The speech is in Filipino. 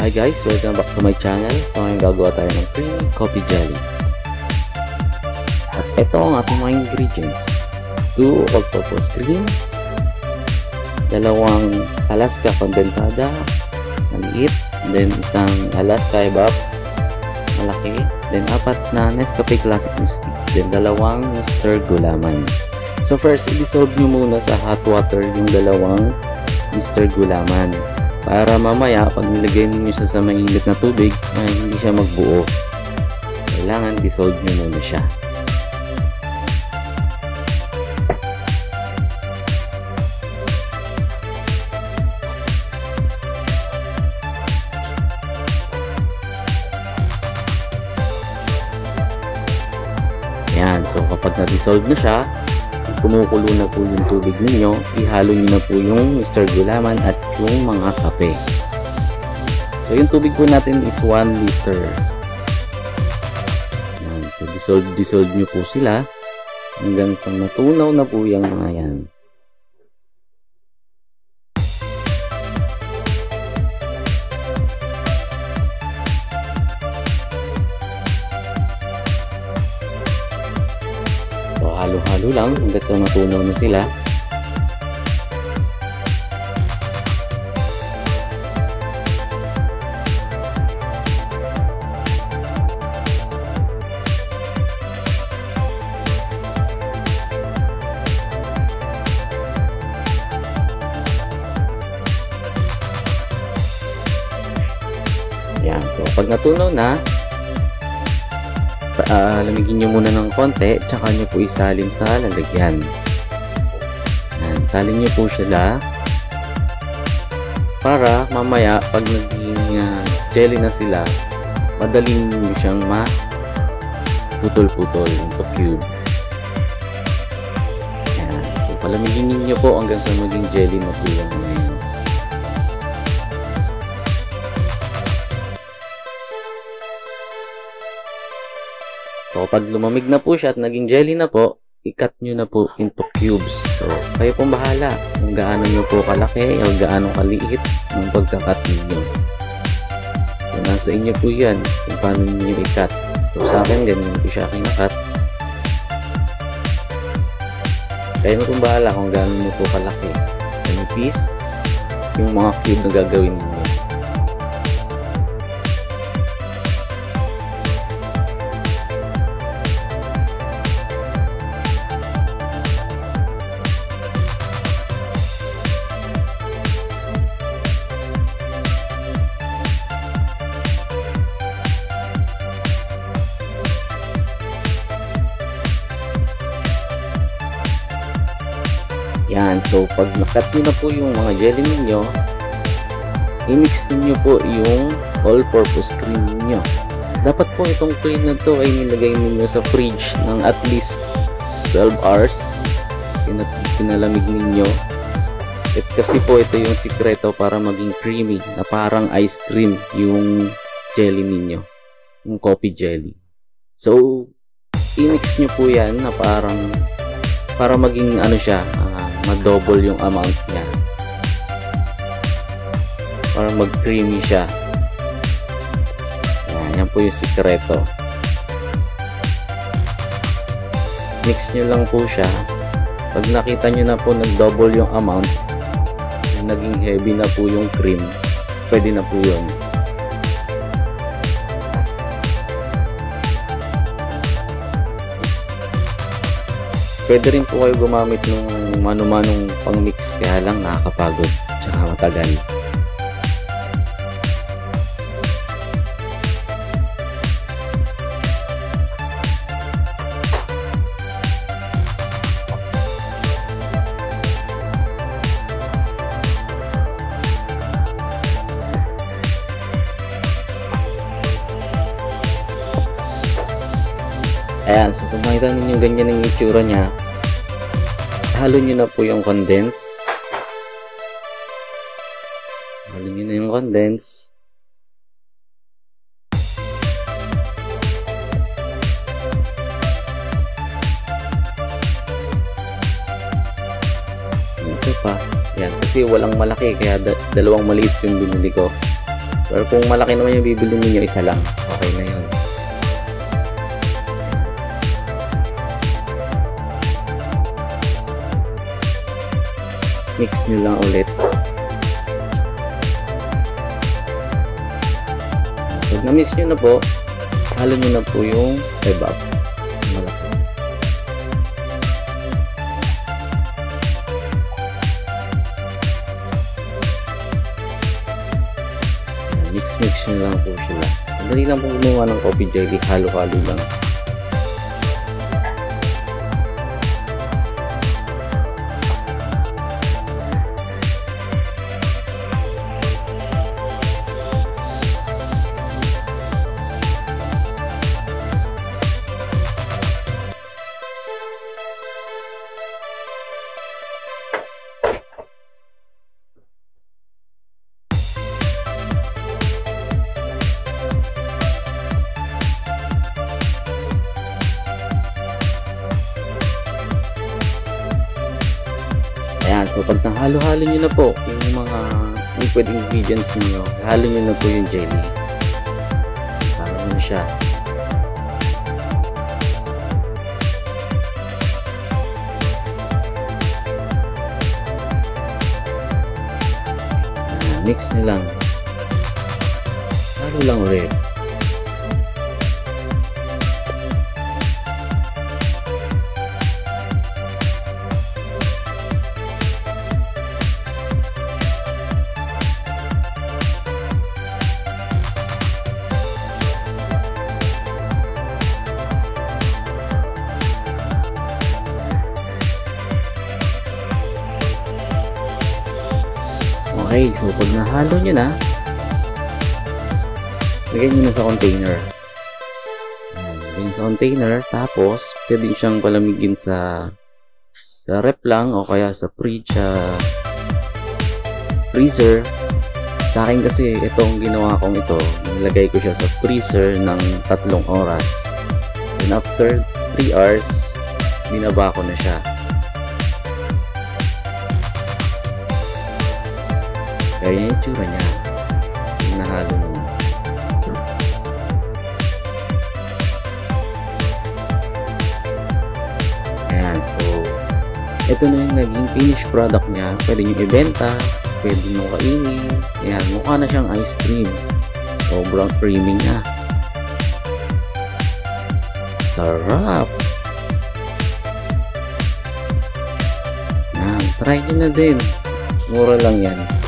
Hi guys, welcome back to my channel. So ngayon gagawa tayo ng creamy coffee jelly. At ito ang ating mga ingredients. 2 all-purpose cream, 2 Alaska condensada, maliit, then isang Alaska evap, malaki, then 4 na Nescafe Classic Mystic, then 2 Mr. Gulaman. So first, i-dissolve nyo muna sa hot water yung 2 Mr. Gulaman. Para mamaya, pag nilagay niyo siya sa mainit na tubig, ay hindi siya magbuo. Kailangan dissolve niyo muna siya. Ayan, so kapag na-dissolve na siya, kumukulo na po yung tubig ninyo, ihalo nyo na po yung Mr. Gulaman at yung mga kape. So yung tubig po natin is 1 liter. Ayan, so dissolve nyo po sila hanggang sa matunaw na po yung mga yan. Halo-halo lang hanggang sa matunaw na sila. Yan. So pag natunaw na, lamigin nyo muna ng konti, tsaka nyo po isalin sa lalagyan. Yan, salin nyo po sila para mamaya pag naging jelly na sila, madaling nyo siyang maputol-putol into cube. Yan, so palamigin nyo po hanggang sa maging jelly na po yung ngayon. So, pag lumamig na po siya at naging jelly na po, i-cut nyo na po into cubes. So, kayo pong bahala kung gaano nyo po kalaki o gaano kaliit ng pagka-cut ninyo. So, nasa inyo po yan kung paano nyo i-cut. So, sa akin, ganyan po siya kinakat. Kayo na pong bahala kung gaano nyo po kalaki. Kanipis yung mga cube na gagawin ninyo. Yan, so pag nakat nyo na po yung mga jelly ninyo, i-mix ninyo po yung all-purpose cream ninyo. Dapat po itong cream na to ay nilagay ninyo sa fridge ng at least 12 hours. Pinalamig ninyo. At kasi po ito yung sikreto para maging creamy, na parang ice cream yung jelly ninyo, yung coffee jelly. So, i-mix nyo po yan na parang para maging ano siya, ma-double yung amount niya para mag-creamy siya. Yan po yung sikreto. Mix nyo lang po siya. Pag nakita nyo na po nag-double yung amount, naging heavy na po yung cream, pwede na po yun. Pwede rin po kayo gumamit ng mano-manong pang-mix, kaya lang nakakapagod tsaka matagal. Ayan, so kung makita ninyo ganyan ang itsura niya, halo nyo na po yung condense. Halo nyo na yung condense. Isa pa. Yan, kasi walang malaki kaya dalawang maliit yung binili ko. Pero kung malaki naman yung bibili niyo, isa lang. Okay na yun. Mix nyo lang ulit. Pag na-mix nyo na po, halo nyo na po yung evap. Malaki. Mix nyo lang po sila. Madali lang po gumawa ng coffee jelly. Halo-halo lang. Ayan, so pag nahalo-halo nyo na po yung mga liquid ingredients niyo, halo nyo na po yung jelly. Sama nyo na siya. Ayan, mix nyo lang. Halo lang ulit. Okay, so pag nahalo nyo na, lagay nyo na sa container. Lagay nyo sa container, tapos pwede siyang palamigin sa rep lang o kaya sa fridge, freezer. Sa akin kasi itong ginawa kong ito, nilagay ko siya sa freezer ng 3 oras. And after 3 hours, binaba ko na siya. Kaya yung itsura niya, nahalo mo. Ayan, so ito na yung naging finished product niya. Pwede nyo ibenta, pwede nyo kainin. Ayan, mukha na siyang ice cream. Sobrang creamy niya. Sarap! Ayan, try nyo na din. Mura lang yan.